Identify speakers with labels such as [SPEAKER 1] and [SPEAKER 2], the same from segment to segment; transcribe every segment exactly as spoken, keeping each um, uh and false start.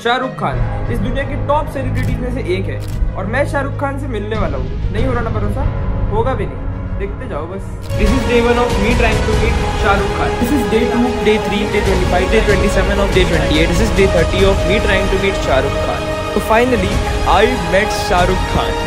[SPEAKER 1] शाहरुख खान इस दुनिया की टॉप सेलिब्रिटीज में से एक है और मैं शाहरुख खान से मिलने वाला हूँ। नहीं हो रहा ना भरोसा? होगा भी नहीं, देखते जाओ बस। This is day one of me trying to meet Shahrukh Khan. This is day two, day three, day twenty five, day twenty seven of day twenty eight. This is day thirty of me trying to meet Shahrukh Khan. तो finally I met Shahrukh Khan.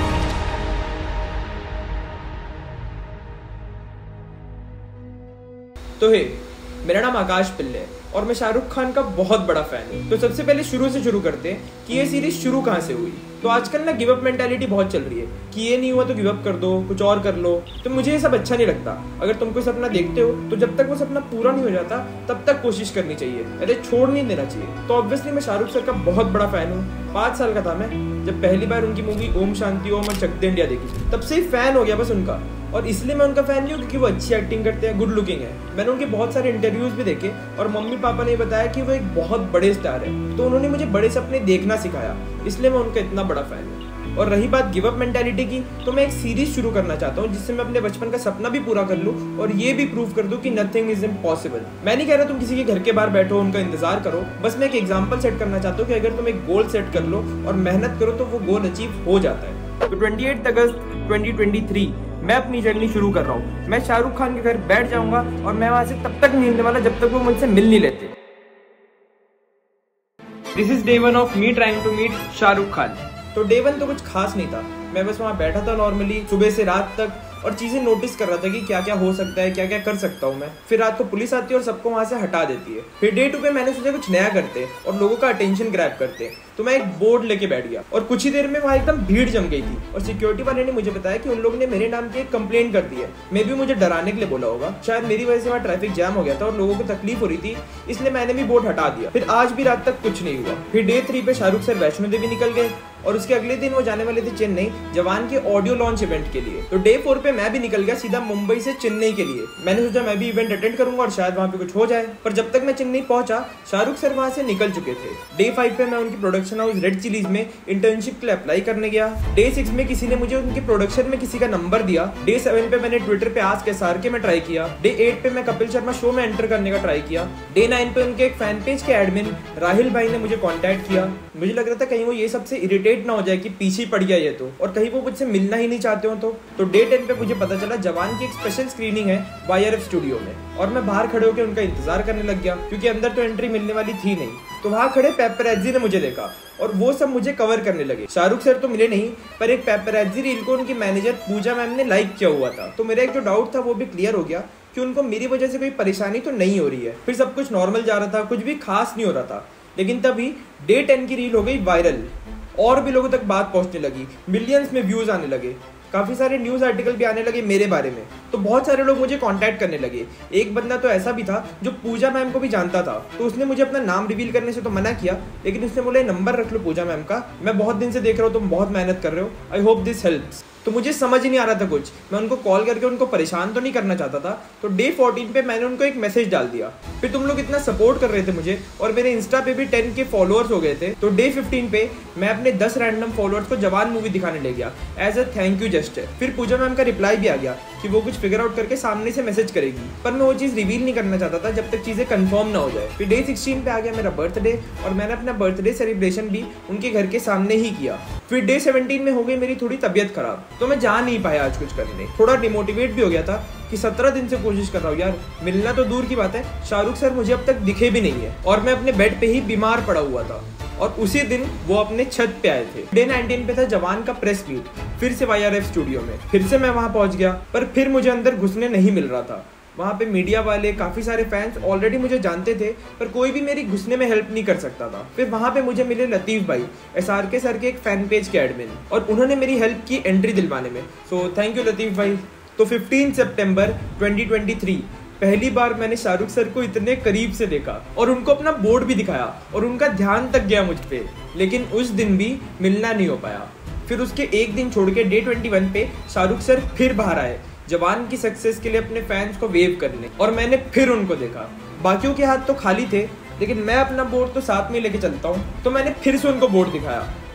[SPEAKER 1] तो hey, मेरा नाम आकाश पिल्ले है और मैं शाहरुख खान का बहुत बड़ा फैन हूँ। तो सबसे पहले शुरू से शुरू करते हैं कि ये सीरीज शुरू कहाँ से हुई। तो आजकल ना गिव अप मेंटालिटी बहुत चल रही है कि ये नहीं हुआ तो गिव अप कर दो, कुछ और कर लो। तो मुझे ये सब अच्छा नहीं लगता। अगर तुम कोई सपना देखते हो तो जब तक वो सपना पूरा नहीं हो जाता तब तक कोशिश करनी चाहिए, अरे छोड़ नहीं देना चाहिए। तो ऑब्वियसली मैं शाहरुख सर का बहुत बड़ा फैन हूँ। पाँच साल का था मैं जब पहली बार उनकी मूवी ओम शांति ओम और चक दे इंडिया देखी, तब से ही फैन हो गया बस उनका। और इसलिए मैं उनका फैन नहीं हूँ क्योंकि वो अच्छी एक्टिंग करते हैं, गुड लुकिंग है। मैंने उनके बहुत सारे इंटरव्यूज भी देखे और मम्मी पापा ने बताया कि वो एक बहुत बड़े स्टार है। तो उन्होंने मुझे बड़े सपने देखना सिखाया, इसलिए मैं उनका इतना बड़ा फैन हूँ। और रही बात गिव अप मेंटालिटी की, तो मैं एक सीरीज शुरू करना चाहता हूँ जिससे मैं अपने बचपन का सपना भी पूरा कर लूँ और ये भी प्रूव कर दूँ कि नथिंग इज इम्पॉसिबल। मैं नहीं कह रहा तुम किसी के घर के बाहर बैठो, उनका इंतजार करो, बस मैं एक एग्जाम्पल सेट करना चाहता हूँ कि अगर तुम एक गोल सेट कर लो और मेहनत करो तो वो गोल अचीव हो जाता है। तो ट्वेंटी एट अगस्त ट्वेंटी ट्वेंटी थ्री मैं अपनी जर्नी शुरू कर रहा हूँ। मैं शाहरुख खान के घर बैठ जाऊंगा और मैं वहां से तब तक नहीं मिलने वाला जब तक वो मुझसे मिल नहीं लेते। This is day one of me trying to meet Shahrukh Khan. तो डे वन तो कुछ खास नहीं था, मैं बस वहाँ बैठा था नॉर्मली सुबह से रात तक और चीजें नोटिस कर रहा था कि क्या क्या हो सकता है, क्या क्या कर सकता हूँ मैं। फिर रात को पुलिस आती है और सबको वहां से हटा देती है। फिर डे टू पे मैंने सोचा कुछ नया करते और लोगों का अटेंशन ग्रैब करते, तो मैं एक बोर्ड लेके बैठ गया और कुछ ही देर में वहाँ एकदम भीड़ जम गई थी। और सिक्योरिटी वाले ने मुझे बताया कि उन लोगों ने मेरे नाम की एक कंप्लेंट कर दी है। मे भी मुझे डराने के लिए बोला होगा, शायद मेरी वजह से वहाँ ट्रैफिक जैम हो गया था और लोगों को तकलीफ हो रही थी, इसलिए मैंने भी बोर्ड हटा दिया। फिर आज भी रात तक कुछ नहीं हुआ। फिर डे थ्री पे शाहरुख सर वैष्णो देवी निकल गए और उसके अगले दिन वो जाने वाले थे चेन्नई जवान के ऑडियो लॉन्च इवेंट के लिए। तो डे फोर पे मैं भी निकल गया सीधा मुंबई से चेन्नई के लिए। मैंने सोचा मैं भी इवेंट अटेंड करूंगा और शायद वहां पे कुछ हो जाए, पर जब तक मैं चेन्नई पहुंचा शाहरुख सर वहां से निकल चुके थे। डे फाइव पे मैं उनकी प्रोडक्शन हाउस रेड चिलीज में इंटर्नशिप के लिए अप्लाई करने गया। डे सिक्स में किसी ने मुझे उनके प्रोडक्शन में किसी का नंबर दिया। डे सेवन पे मैंने ट्विटर पे आस्क एसआर के में ट्राई किया। डे एट पे मैं कपिल शर्मा शो में एंटर करने का ट्राई किया। डे नाइन पे उनके एक फैन पेज के एडमिन राहिल भाई ने मुझे कॉन्टैक्ट किया। मुझे लग रहा था कहीं वो ये सबसे इरिटेट ना हो जाए कि पीछे पड़ गया ये तो, और कहीं वो मुझसे मिलना ही नहीं चाहते हो तो। तो डे टेन पे मुझे पता चला जवान की एक स्पेशल स्क्रीनिंग है वाईआरएफ स्टूडियो में और मैं बाहर खड़े होकर उनका इंतजार करने लग गया क्योंकि अंदर तो एंट्री मिलने वाली थी नहीं। तो वहां खड़े पेपरैजी ने मुझे देखा और वो सब मुझे कवर करने लगे। शाहरुख सर तो मिले नहीं, पर एक पेपरैजी रील को उनकी मैनेजर पूजा मैम ने लाइक किया हुआ था। तो मेरा एक जो डाउट था वो भी क्लियर हो गया कि उनको मेरी वजह से कोई परेशानी तो नहीं हो रही है। फिर सब कुछ नॉर्मल जा रहा था, कुछ भी खास नहीं हो रहा था। लेकिन तभी डे टेन की रील हो गई वायरल और भी लोगों तक बात पहुंचने लगी, मिलियंस में व्यूज आने लगे, काफी सारे न्यूज आर्टिकल भी आने लगे मेरे बारे में। तो बहुत सारे लोग मुझे कांटेक्ट करने लगे। एक बंदा तो ऐसा भी था जो पूजा मैम को भी जानता था, तो उसने मुझे अपना नाम रिवील करने से तो मना किया, लेकिन उसने बोला नंबर रख लो पूजा मैम का, मैं बहुत दिन से देख रहा हूँ तुम बहुत मेहनत कर रहे हो, आई होप दिस हेल्प्स। तो मुझे समझ ही नहीं आ रहा था कुछ, मैं उनको कॉल करके उनको परेशान तो नहीं करना चाहता था। तो डे फोर्टीन पे मैंने उनको एक मैसेज डाल दिया। फिर तुम लोग इतना सपोर्ट कर रहे थे मुझे और मेरे इंस्टा पे भी टेन के फॉलोअर्स हो गए थे। तो डे फिफ्टीन पे मैं अपने दस रैंडम फॉलोअर्स को जवान मूवी दिखाने ले गया as a thank you gesture. फिर पूजा मैम का रिप्लाई भी आ गया कि वो कुछ फिगर आउट करके सामने से मैसेज करेगी, पर मैं वो चीज रिवील नहीं करना चाहता था जब तक चीजें कंफर्म ना हो जाए। फिर डे सिक्सटीन पे आ गया मेरा बर्थडे और मैंने अपना बर्थडे सेलिब्रेशन भी उनके घर के सामने ही किया। फिर डे सेवनटीन में हो गई मेरी थोड़ी तबियत खराब, तो मैं जा नहीं पाया आज कुछ करने। थोड़ा डिमोटिवेट भी हो गया था कि सत्रह दिन से कोशिश कर रहा हूँ यार, मिलना तो दूर की बात है, शाहरुख सर मुझे अब तक दिखे भी नहीं है और मैं अपने बेड पे ही बीमार पड़ा हुआ था। और उसी दिन वो अपने छत पे आए थे। डे नाइनटीन पे था जवान का प्रेस मीट, फिर से वाईआरएफ स्टूडियो में। फिर से मैं वहां पहुंच गया, पर फिर मुझे अंदर घुसने नहीं मिल रहा था। वहाँ पे मीडिया वाले, काफी सारे फैंस ऑलरेडी मुझे जानते थे, पर कोई भी मेरी घुसने में हेल्प नहीं कर सकता था। फिर वहाँ पे मुझे मिले लतीफ भाई, एसआर के सर के एक फैन पेज के एडमिन, और उन्होंने मेरी हेल्प की एंट्री दिलवाने में। सो थैंक यू लतीफ भाई। तो फिफ्टीन सितंबर ट्वेंटी ट्वेंटी थ्री पहली बार मैंने शाहरुख सर को इतने करीब से देखा और उनको अपना बोर्ड भी दिखाया और उनका ध्यान तक गया मुझ पे, लेकिन उस दिन भी मिलना नहीं हो पाया। फिर उसके एक दिन छोड़ के डे ट्वेंटी वन पे शाहरुख सर फिर बाहर आए जवान की सक्सेस के लिए अपने फैंस को वेव करने, और मैंने फिर उनको देखा। बाकियों के हाथ तो खाली थे, लेकिन मैं अपना बोर्ड तो साथ में लेके चलता हूँ, तो मैंने फिर से उनको बोर्ड दिखाया।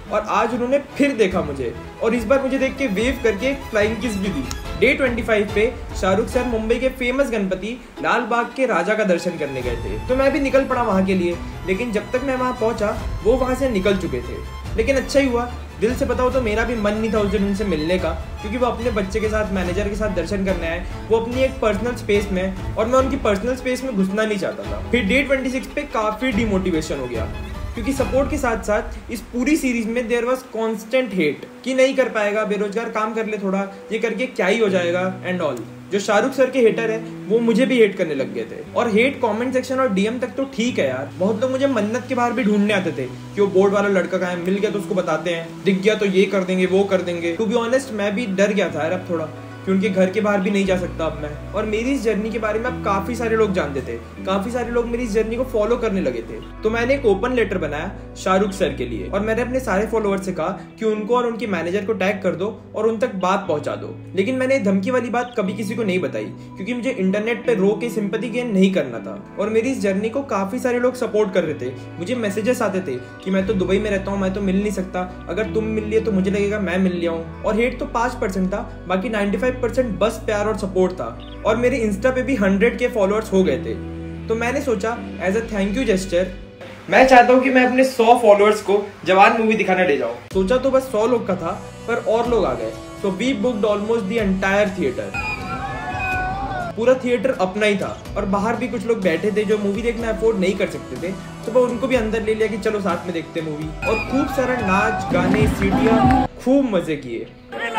[SPEAKER 1] और आज उन्होंने फिर देखा मुझे और इस बार मुझे देख के वेव करके एक फ्लाइंग किस भी दी। डे पच्चीस पे शाहरुख सर मुंबई के फेमस गणपति लाल बाग के राजा का दर्शन करने गए थे, तो मैं भी निकल पड़ा वहाँ के लिए। लेकिन जब तक मैं वहाँ पहुँचा वो वहाँ से निकल चुके थे। लेकिन अच्छा ही हुआ, दिल से बताओ तो मेरा भी मन नहीं था उस दिन उनसे मिलने का, क्योंकि वो अपने बच्चे के साथ मैनेजर के साथ दर्शन करने आए, वो अपनी एक पर्सनल स्पेस में, और मैं उनकी पर्सनल स्पेस में घुसना नहीं चाहता था। फिर डे छब्बीस पे काफ़ी डिमोटिवेशन हो गया, क्योंकि सपोर्ट के साथ साथ इस पूरी सीरीज में देयर वाज कांस्टेंट हेट कि नहीं कर पाएगा, बेरोजगार, काम कर ले थोड़ा, ये करके क्या ही हो जाएगा एंड ऑल। जो शाहरुख सर के हेटर है वो मुझे भी हेट करने लग गए थे, और हेट कमेंट सेक्शन और डीएम तक तो ठीक है यार, बहुत लोग मुझे मन्नत के बाहर भी ढूंढने आते थे कि वो बोर्ड वाला लड़का कहाँ है, मिल गया तो उसको बताते हैं, दिख गया तो ये कर देंगे वो कर देंगे। टू बी ऑनेस्ट मैं भी डर गया था यार अब थोड़ा, क्योंकि घर के बाहर भी नहीं जा सकता अब मैं, और मेरी इस जर्नी के बारे में अब काफी सारे लोग जानते थे, काफी सारे लोग मेरी इस जर्नी को फॉलो करने लगे थे। तो मैंने एक ओपन लेटर बनाया शाहरुख सर के लिए, और मैंने अपने सारे फॉलोअर्स से कहा कि उनको और उनके मैनेजर को टैग कर दो और उन तक बात पहुंचा दो। लेकिन मैंने धमकी वाली बात कभी किसी को नहीं बताई, क्योंकि मुझे इंटरनेट पे रो के सिंपैथी गेन नहीं करना था। और मेरी इस जर्नी को काफी सारे लोग सपोर्ट कर रहे थे, मुझे मैसेजेस आते थे कि मैं तो दुबई में रहता हूँ, मैं तो मिल नहीं सकता, अगर तुम मिल लिए तो मुझे लगेगा मैं मिल लिया हूँ। और हेट तो पांच परसेंट था, बाकी नाइन्टी फाइव परसेंट बस प्यार और सपोर्ट था। और मेरे इंस्टा पे भी हंड्रेड के फॉलोअर्स हो गए थे। तो मैंने सोचा as a thank you gesture मैं चाहता हूँ कि मैं अपने सौ फॉलोअर्स को जवान मूवी दिखाने ले जाऊँ। सोचा तो बस सौ लोग का था, पर और लोग आ गए, so we booked almost the entire theatre. पूरा थिएटर अपना ही था, और बाहर भी कुछ लोग बैठे थे जो मूवी देखना अफोर्ड नहीं कर सकते थे, तो मैं उनको भी अंदर ले लिया कि चलो साथ में देखते मूवी। और खूब सारा नाच गाने सीटियाँ, खूब मजे किए,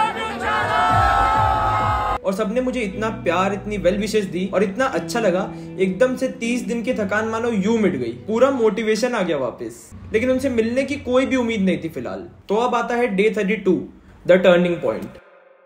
[SPEAKER 1] और सबने मुझे इतना प्यार, इतनी वेल विशेस दी और इतना अच्छा लगा, एकदम से तीस दिन की थकान मानो यूं मिट गई, पूरा मोटिवेशन आ गया वापस। लेकिन उनसे मिलने की कोई भी उम्मीद नहीं थी फिलहाल। तो अब आता है day thirty two, the turning point.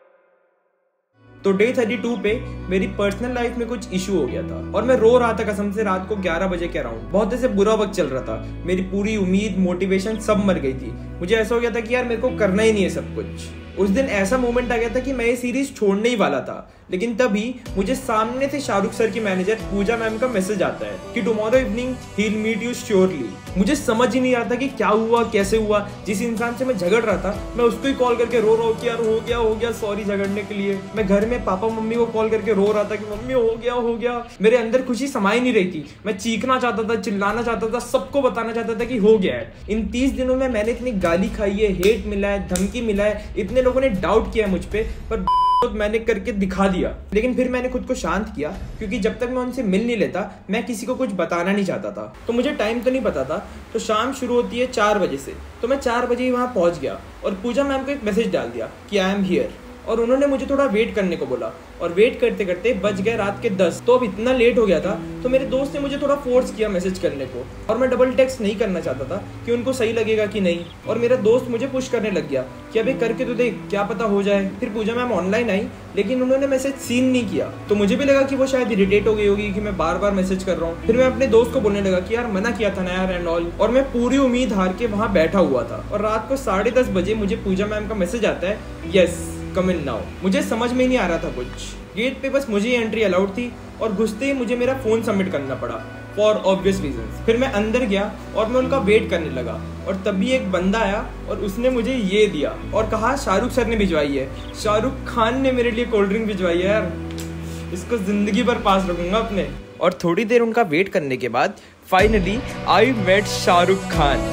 [SPEAKER 1] तो डे थर्टी टू पे मेरी पर्सनल लाइफ में कुछ इशू हो गया था, और मैं रो रहा था कसम से, रात को ग्यारह बजे के अराउंड। बहुत ऐसे बुरा वक्त चल रहा था, मेरी पूरी उम्मीद, मोटिवेशन सब मर गई थी। मुझे ऐसा हो गया था कि यार मेरे को करना ही नहीं है सब कुछ। उस दिन ऐसा मोमेंट आ गया था कि मैं ये सीरीज छोड़ने ही वाला था, लेकिन तभी मुझे सामने से शाहरुख सर की मैनेजर पूजा मैम का मैसेज आता है कि tomorrow evening he will meet you surely. मुझे समझ ही नहीं आता कि क्या हुआ, कैसे हुआ। जिस इंसान से मैं झगड़ रहा था, मैं उसको ही कॉल करके रो रहा हूँ कि यार हो गया हो गया सॉरी झगड़ने के लिए। मैं घर में पापा मम्मी को कॉल करके रो रहा था कि मम्मी हो गया हो गया। मेरे अंदर खुशी समाई नहीं रही थी, मैं चीखना चाहता था, चिल्लाना चाहता था, सबको बताना चाहता था कि हो गया है। इन तीस दिनों में मैंने इतनी गाली खाई है, हेट मिला है, धमकी मिला है, इतने लोगों ने डाउट किया है मुझ पे, पर मैंने करके दिखा दिया। लेकिन फिर मैंने खुद को शांत किया, क्योंकि जब तक मैं उनसे मिल नहीं लेता मैं किसी को कुछ बताना नहीं चाहता था। तो मुझे टाइम तो नहीं पता था। तो शाम शुरू होती है चार बजे से, तो मैं चार बजे ही वहाँ पहुँच गया और पूजा मैम को एक मैसेज डाल दिया कि आई एम हियर, और उन्होंने मुझे थोड़ा वेट करने को बोला। और वेट करते करते बज गए रात के दस। तो अब इतना लेट हो गया था, तो मेरे दोस्त ने मुझे थोड़ा फोर्स किया मैसेज करने को, और मैं डबल टेक्स्ट नहीं करना चाहता था कि उनको सही लगेगा कि नहीं। और मेरा दोस्त मुझे पुश करने लग गया कि अबे करके तो देख, क्या पता हो जाए। फिर पूजा मैम ऑनलाइन आई, लेकिन उन्होंने मैसेज सीन नहीं किया। तो मुझे भी लगा कि वो शायद इरिटेट हो गई होगी कि मैं बार बार मैसेज कर रहा हूँ। फिर मैं अपने दोस्त को बोलने लगा कि यार मना किया था ना यार एंड ऑल। और मैं पूरी उम्मीद हार के वहाँ बैठा हुआ था, और रात को साढ़े दस बजे मुझे पूजा मैम का मैसेज आता है, यस कम इन नाउ। मुझे समझ में नहीं आ रहा था कुछ, गेट पे बस मुझे ही एंट्री अलाउड थी, और घुसते ही मुझे मेरा फोन सबमिट करना पड़ा फॉर ऑब्वियस रीजंस। फिर मैं अंदर गया और मैं उनका वेट करने लगा, और तभी एक बंदा आया और उसने मुझे ये दिया और कहा शाहरुख सर ने भिजवाई है, शाहरुख खान ने मेरे लिए कोल्ड ड्रिंक भिजवाई है यार, इसको जिंदगी भर पास रखूंगा अपने। और थोड़ी देर उनका वेट करने के बाद finally I met Shahrukh Khan.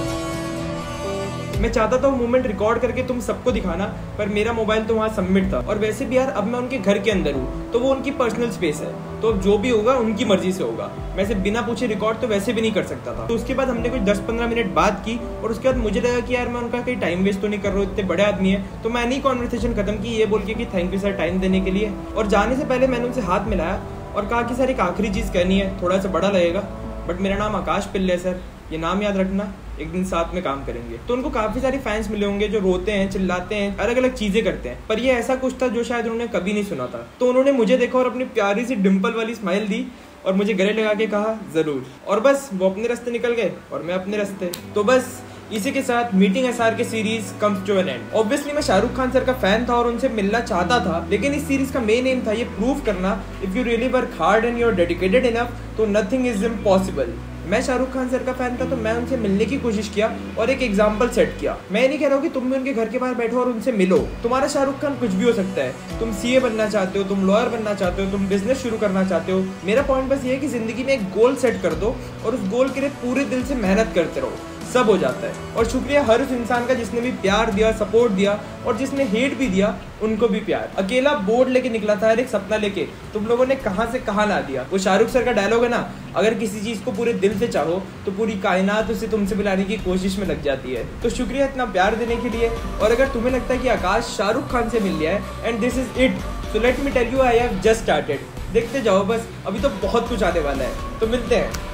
[SPEAKER 1] मैं चाहता था वो मोमेंट रिकॉर्ड करके तुम सबको दिखाना, पर मेरा मोबाइल तो वहाँ सबमिट था। और वैसे भी यार अब मैं उनके घर के अंदर हूँ, तो वो उनकी पर्सनल स्पेस है, तो अब जो भी होगा उनकी मर्जी से होगा। मैं सिर्फ बिना पूछे रिकॉर्ड तो वैसे भी नहीं कर सकता था। तो उसके बाद हमने कुछ दस पंद्रह मिनट बात की, और उसके बाद मुझे लगा कि यार मैं उनका कहीं टाइम वेस्ट तो नहीं कर रहा हूँ, इतने बड़े आदमी है। तो मैंने ही कॉन्वर्सेशन खत्म की ये बोल के कि थैंक यू सर टाइम देने के लिए। और जाने से पहले मैंने उनसे हाथ मिलाया और कहा कि सर एक आखिरी चीज़ कहनी है, थोड़ा सा बड़ा लगेगा, बट मेरा नाम आकाश पिल्ले है सर, ये नाम याद रखना, एक दिन साथ में काम करेंगे। तो उनको काफी सारे फैंस मिले होंगे जो रोते हैं, चिल्लाते हैं, अलग अलग चीजें करते हैं, पर ये ऐसा कुछ था जो शायद उन्होंने कभी नहीं सुना था। तो उन्होंने मुझे देखा और अपनी प्यारी सी डिम्पल वाली स्माइल दी और मुझे गले लगा के कहा जरूर। और बस वो अपने रास्ते निकल गए और मैं अपने रास्ते। तो बस इसी के साथ मीटिंग एसआर के series comes to an end. Obviously मैं शाहरुख खान सर का फैन था और उनसे मिलना चाहता था, लेकिन इस सीरीज का मेन एम था ये प्रूव करना, if you really work hard and you are dedicated enough तो नथिंग इज इम्पॉसिबल। मैं शाहरुख खान सर का फैन था तो मैं उनसे मिलने की कोशिश किया और एक एग्जाम्पल सेट किया। मैं नहीं कह रहा हूँ कि तुम भी उनके घर के बाहर बैठो और उनसे मिलो। तुम्हारा शाहरुख खान कुछ भी हो सकता है। तुम सीए बनना चाहते हो, तुम लॉयर बनना चाहते हो, तुम बिजनेस शुरू करना चाहते हो। मेरा पॉइंट बस ये है कि जिंदगी में एक गोल सेट कर दो और उस गोल के लिए पूरे दिल से मेहनत करते रहो, सब हो जाता है। और शुक्रिया हर उस इंसान का जिसने भी प्यार दिया, सपोर्ट दिया, और जिसने हेट भी दिया उनको भी प्यार। अकेला बोर्ड लेके निकला था, हर एक सपना लेके, तुम लोगों ने कहां से कहां ला दिया। वो शाहरुख सर का डायलॉग है ना, अगर किसी चीज को पूरे दिल से चाहो तो पूरी कायनात उसे तुमसे मिलाने की कोशिश में लग जाती है। तो शुक्रिया इतना प्यार देने के लिए। और अगर तुम्हें लगता है कि आकाश शाहरुख खान से मिल लिया है and this is it, so let me tell you I have just started. देखते जाओ बस, अभी तो बहुत कुछ आने वाला है। तो मिलते हैं।